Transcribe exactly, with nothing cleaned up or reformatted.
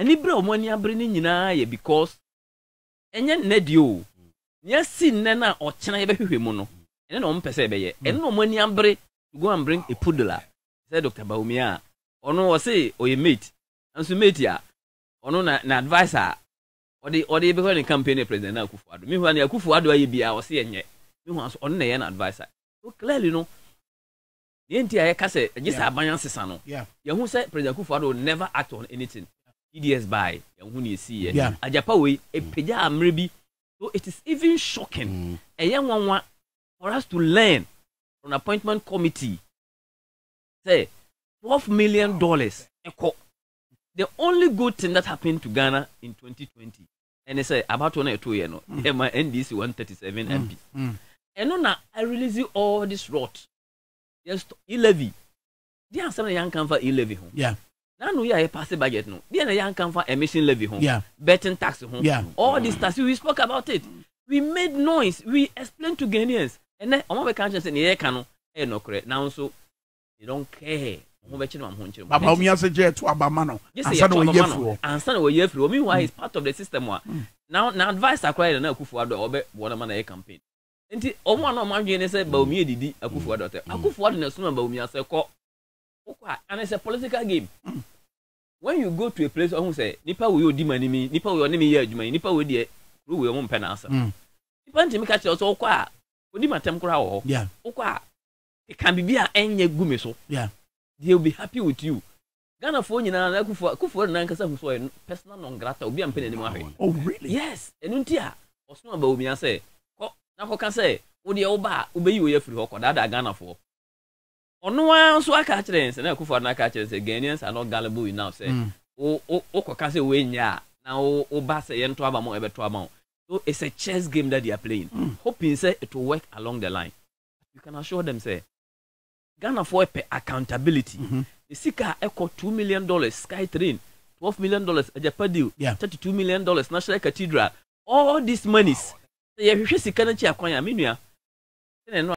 Any bra money a bringing in because enya nedio. Nya sin nena or china ebe mono. And no per se be and no money ambre to go and bring a poodle. Said Doctor Bawumia. Or no say or your mate. And so mate ya. Or no na advisor. Or the or the becoming campaign president Akufo Addo. Me when Akufo Addo aye bia or say nye. Me want on na an advisor. So clearly no. The entire case just a banyan sesano. Yeah. You who said President Akufo Addo never act on anything. E D S by you who you see. Yeah. Ajapa we a peja amrebi. So it is even shocking. A young one for us to learn from appointment committee. Say twelve million dollars. The only good thing that happened to Ghana in twenty twenty. And they say about one or two years, no, mm. my N D C one thirty-seven mm. M P. Mm. And no, now I release you all this rot. Yes, e-levy. They are some young come for e-levy home. Yeah. Now no, you are a passive budget no. They are young come for emission levy home. Yeah. Betting tax home. Yeah. All this tax we spoke about it. We made noise. We explained to Ghanaians. And then I'm can't just say yeah, cano. Eh no correct. Now so they don't care. But Bawumia say to Abamano. Answer we year Answer we year through. Meanwhile, it's part of the system. Now, now advice acquired an Akufo Addo or one man a campaign. And the one of my genius said Bawumia did Akufo Addo. Akufo Addo is soon Bawumia say call. And it's a political game. When you go to a place who say Nipa will you money me, Nipa will name me, Nipa will dear, who will won't pen answer. Nipa to me catch us all qua. Would you my temporal? Yeah. Okwa. It can be a any gumiso. Yeah. They'll be happy with you. Ghana phone you know, Akufo Akufo na nkasa who so personal non grata obi am pen anymore. Oh really? Yes. Enuntia. Osno Bawumia say, ko na ko kan say, wo de oba obeyi we afiri hoko da da Ghana for. Ono an so aka kire say na Akufo na aka kire say Ghanaians are not gullible enough say. O o o ko kan say we nya na o o ba say yento aba mo ebe to aba. So it's a chess game that they are playing. Mm. Hoping say it will work along the line. You can assure them say Ghana for accountability. Mm-hmm. The Sika echo two million dollars, Sky Train, twelve million dollars, Ajapa deal, yeah. thirty-two million dollars, National Cathedral. All these monies. You should see Kanachi Akwanya Minia.